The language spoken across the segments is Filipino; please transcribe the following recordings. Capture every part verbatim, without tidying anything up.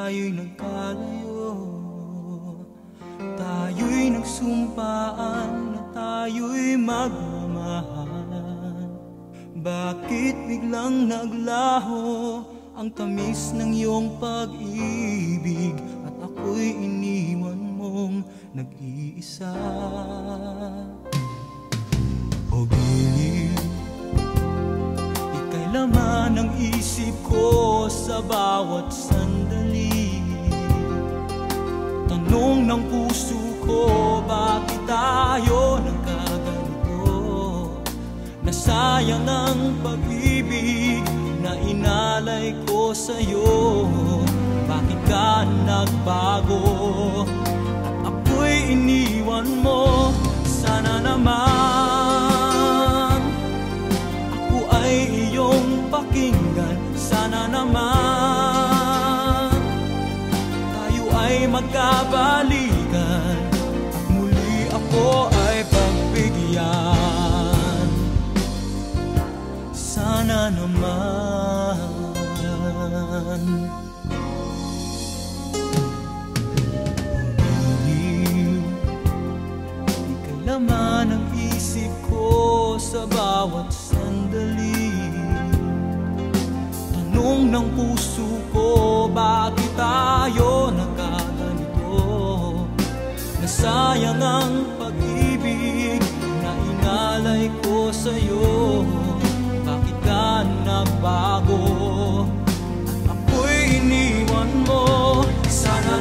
tayo'y nagkalayo. Tayo'y nagsumpaan na tayo'y magmamahalan. Bakit biglang naglaho ang tamis ng iyong pag-ibig at ako'y iniwan mong nag-iisa? O giliw, ika'y laman ng isip ko sa bawat sandali. Tanong ng puso ko, bakit tayo nagkaganito? Nasayang ang pag-ibig na inalay ko sa'yo. Bakit ka nagbago at ako'y iniwan mo? Sana naman ako ay iyong pakinggan. Sana naman tayo ay magkabalikan at muli ako ay pagbigyan. Sana naman. Laman ang isip ko sa bawat sandali. Tanong ng puso ko, bakit tayo nagkaganito? Nasayang ang pag-ibig na inalay ko sa'yo. Bakit ka nagbago at ako'y iniwan mo? Sana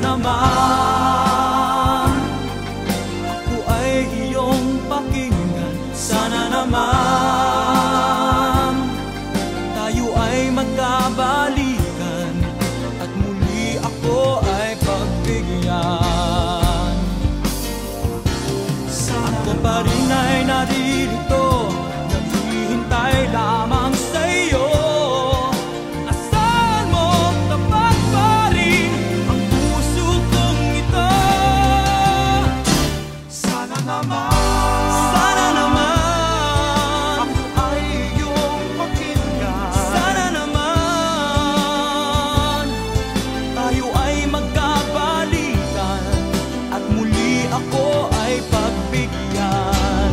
naman pakinggan. Sana naman tayo ay magkabalikan at muli ako ay pagbigyan. Ako pa rin ay naririto, naghihintay lamang sa'yo. Asahan mo, tapat pa rin ang puso kong ito. Sana naman ako ay pagbigyan.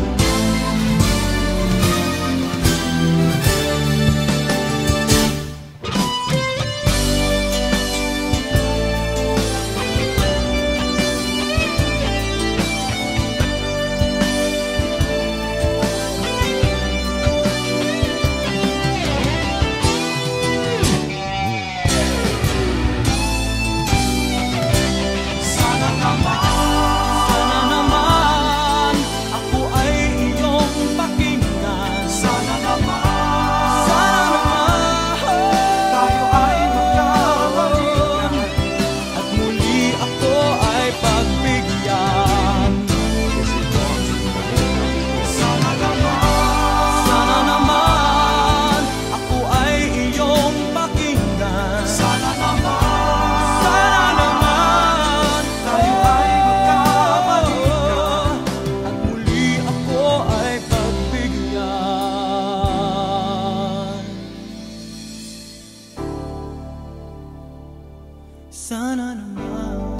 Sana naman.